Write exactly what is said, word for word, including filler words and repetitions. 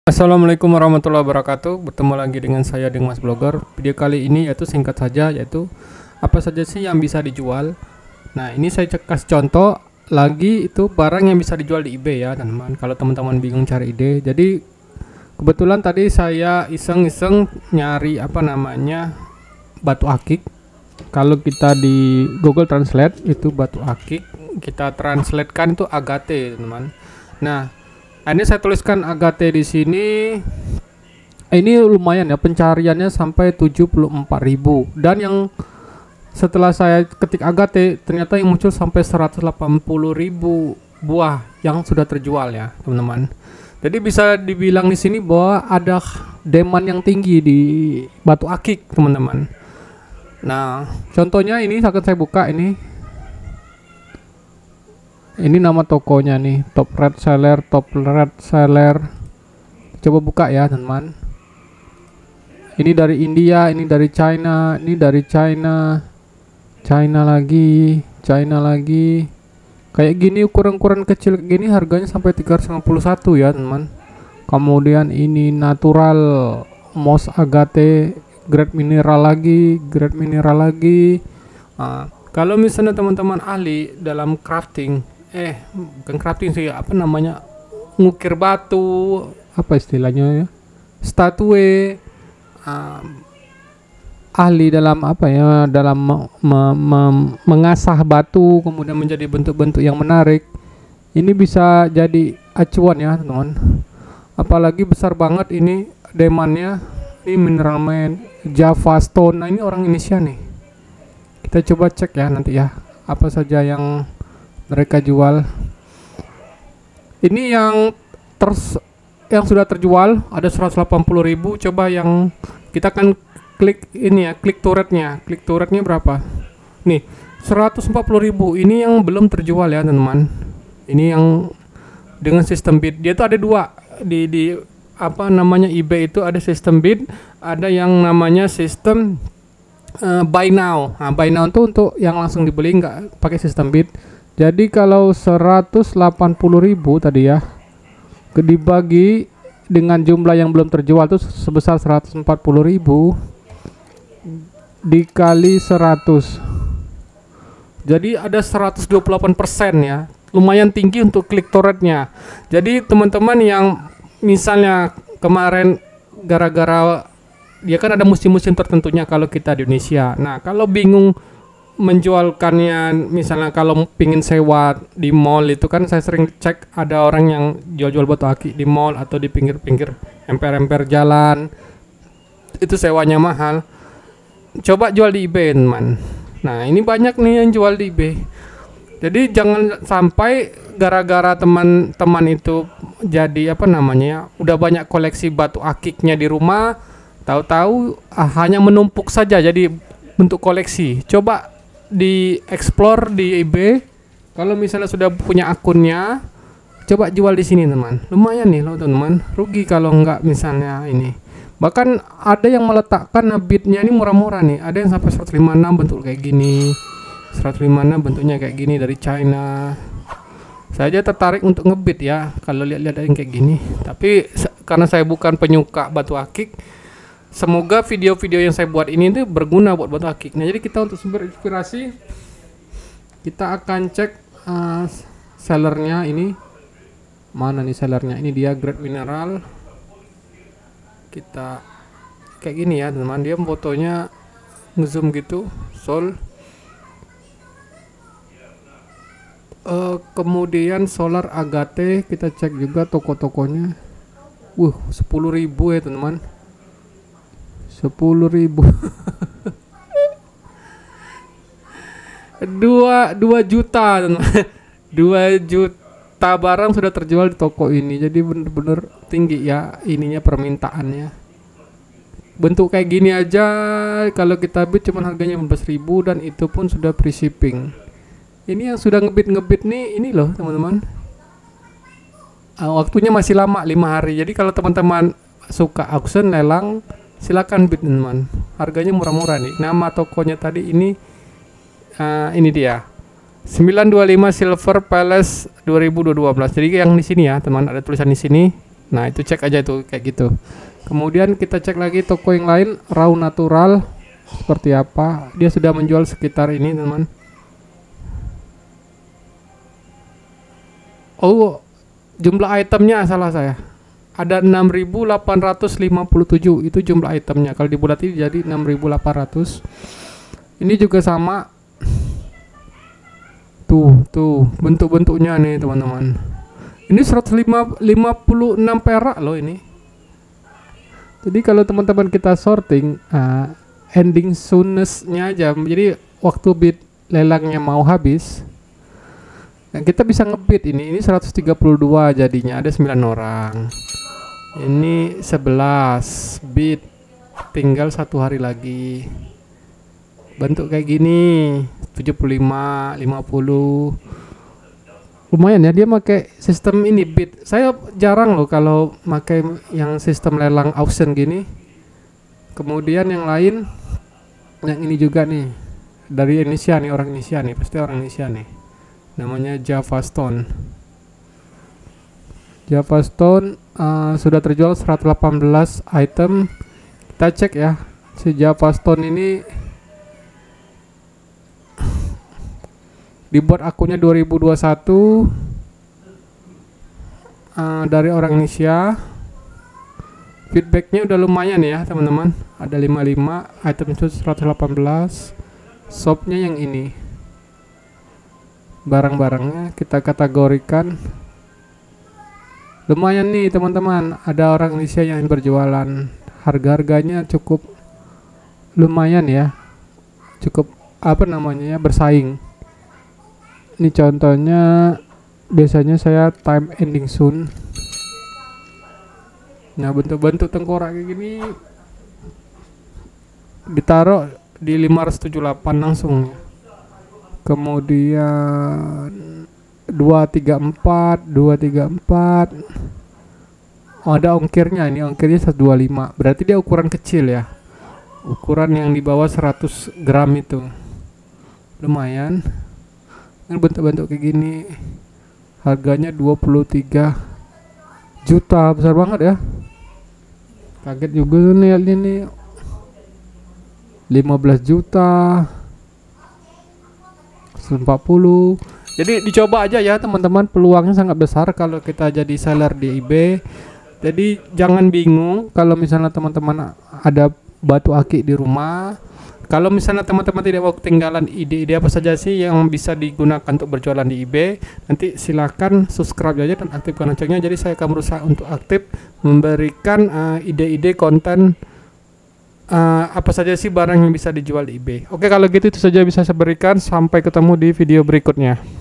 Assalamualaikum warahmatullahi wabarakatuh. Bertemu lagi dengan saya Dimas Blogger. Video kali ini yaitu singkat saja, yaitu apa saja sih yang bisa dijual. Nah, ini saya kasih contoh lagi itu barang yang bisa dijual di eBay ya teman-teman. Kalau teman-teman bingung cari ide, jadi kebetulan tadi saya iseng-iseng nyari apa namanya batu akik. Kalau kita di Google Translate itu batu akik, kita translatekan itu agate teman-teman. Nah, ini saya tuliskan agate di sini. Ini lumayan ya, pencariannya sampai tujuh puluh empat ribu, dan yang setelah saya ketik agate ternyata yang muncul sampai seratus delapan puluh ribu buah yang sudah terjual ya teman-teman. Jadi bisa dibilang di sini bahwa ada demand yang tinggi di batu akik teman-teman. Nah, contohnya ini akan saya buka ini. Ini nama tokonya nih, top red seller, top red seller. Coba buka ya teman-teman. Ini dari India, ini dari China, ini dari China, China lagi, China lagi. Kayak gini ukuran-ukuran kecil gini harganya sampai tiga ratus lima puluh satu ya teman. Kemudian ini natural moss agate, grade mineral lagi, grade mineral lagi. Nah, kalau misalnya teman-teman ahli dalam crafting, eh bukan crafting sih, apa namanya, ngukir batu, apa istilahnya ya, statue, um, ahli dalam apa ya, dalam me me me mengasah batu kemudian menjadi bentuk-bentuk yang menarik, ini bisa jadi acuan ya teman-teman. Apalagi besar banget ini demandnya. Ini mineral man, Java stone. Nah, ini orang Indonesia nih. Kita coba cek ya nanti ya apa saja yang mereka jual. Ini yang terus yang sudah terjual ada seratus delapan puluh ribu. Coba yang kita kan klik ini ya, klik to rate-nya. Klik to rate-nya berapa? Nih, seratus empat puluh ribu. Ini yang belum terjual ya, teman-teman. Ini yang dengan sistem bid. Dia tuh ada dua di di apa namanya eBay itu, ada sistem bid, ada yang namanya sistem uh, buy now. Nah, buy now itu untuk yang langsung dibeli, nggak pakai sistem bid. Jadi kalau seratus delapan puluh ribu tadi ya, dibagi dengan jumlah yang belum terjual itu sebesar seratus empat puluh ribu dikali seratus. Jadi ada seratus dua puluh delapan persen ya. Lumayan tinggi untuk klik to rate-nya. Jadi teman-teman yang misalnya kemarin gara-gara dia kan ada musim-musim tertentunya kalau kita di Indonesia. Nah, kalau bingung menjualkannya, misalnya kalau pingin sewa di mall itu kan saya sering cek ada orang yang jual-jual batu akik di mall atau di pinggir-pinggir emper-emper jalan, itu sewanya mahal. Coba jual di eBay teman. Nah, ini banyak nih yang jual di eBay. Jadi jangan sampai gara-gara teman-teman itu jadi apa namanya, udah banyak koleksi batu akiknya di rumah, tahu-tahu ah, hanya menumpuk saja jadi bentuk koleksi. Coba di explore di eBay. Kalau misalnya sudah punya akunnya, coba jual di sini teman. Lumayan nih loh teman. Rugi kalau enggak misalnya ini. Bahkan ada yang meletakkan bidnya ini murah-murah nih. Ada yang sampai seratus lima puluh enam bentuk kayak gini. seratus lima puluh enam bentuknya kayak gini dari China. Saya aja tertarik untuk ngebit ya kalau lihat-lihat yang kayak gini. Tapi karena saya bukan penyuka batu akik, semoga video-video yang saya buat ini tuh berguna buat batu akik. Nah, jadi kita untuk sumber inspirasi, kita akan cek uh, sellernya ini. Mana nih sellernya? Ini dia, grade mineral. Kita kayak gini ya teman-teman. Dia fotonya ngezoom gitu. Sol. Uh, kemudian solar agate, kita cek juga toko-tokonya. Wuh, sepuluh ribu ya teman-teman. sepuluh ribu. dua dua juta teman-teman. dua juta barang sudah terjual di toko ini. Jadi bener-bener tinggi ya ininya, permintaannya. Bentuk kayak gini aja kalau kita bid cuman harganya lima belas ribu, dan itu pun sudah free shipping. Ini yang sudah ngebit-ngebit nih, ini loh teman-teman. Uh, waktunya masih lama, lima hari. Jadi kalau teman-teman suka auction, lelang, silakan bid teman-teman. Harganya murah-murah nih. Nama tokonya tadi ini uh, ini dia. sembilan dua lima Silver Palace dua ribu dua belas. Jadi yang di sini ya, teman, ada tulisan di sini. Nah itu cek aja itu kayak gitu. Kemudian kita cek lagi toko yang lain, Raw Natural seperti apa. Dia sudah menjual sekitar ini teman. Oh, jumlah itemnya salah saya. Ada enam ribu delapan ratus lima puluh tujuh itu jumlah itemnya. Kalau dibulatin jadi enam ribu delapan ratus. Ini juga sama. Tuh, tuh bentuk-bentuknya nih teman-teman. Ini seratus lima puluh enam perak loh ini. Jadi kalau teman-teman kita sorting uh, ending soonest-nya aja. Jadi waktu bid lelangnya mau habis, nah, kita bisa ngebid ini. Ini seratus tiga puluh dua jadinya, ada sembilan orang. Ini sebelas bid, tinggal satu hari lagi. Bentuk kayak gini, tujuh puluh lima, lima puluh. Lumayan ya, dia pakai sistem ini bid. Saya jarang loh kalau pakai yang sistem lelang auction gini. Kemudian yang lain, yang ini juga nih, dari Indonesia nih, orang Indonesia nih, pasti orang Indonesia nih. Namanya Java Stone. Java Stone uh, sudah terjual seratus delapan belas item. Kita cek ya, si Java Stone ini dibuat akunnya dua ribu dua puluh satu uh, dari orang Indonesia. Feedbacknya udah lumayan ya teman-teman, ada lima puluh lima, item itu seratus delapan belas. Shopnya yang ini, barang-barangnya kita kategorikan lumayan nih teman-teman. Ada orang Indonesia yang berjualan, harga-harganya cukup lumayan ya, cukup apa namanya ya, bersaing. Ini contohnya, biasanya saya time ending soon. Nah bentuk-bentuk tengkorak kayak gini ditaruh di lima ratus tujuh puluh delapan langsung. Kemudian dua tiga empat, dua tiga empat. Oh, ada ongkirnya, ini ongkirnya seratus dua puluh lima. Berarti dia ukuran kecil ya, ukuran yang di bawah seratus gram itu. Lumayan. Bentuk-bentuk kayak gini, harganya dua puluh tiga juta, besar banget ya. Kaget juga nih ini, lima belas juta, seratus empat puluh. Jadi dicoba aja ya teman-teman, peluangnya sangat besar kalau kita jadi seller di eBay. Jadi jangan bingung kalau misalnya teman-teman ada batu akik di rumah. Kalau misalnya teman-teman tidak mau ketinggalan ide-ide apa saja sih yang bisa digunakan untuk berjualan di eBay, nanti silakan subscribe aja dan aktifkan loncengnya. Jadi saya akan berusaha untuk aktif memberikan uh, ide-ide konten uh, apa saja sih barang yang bisa dijual di eBay. Oke, kalau gitu itu saja bisa saya berikan. Sampai ketemu di video berikutnya.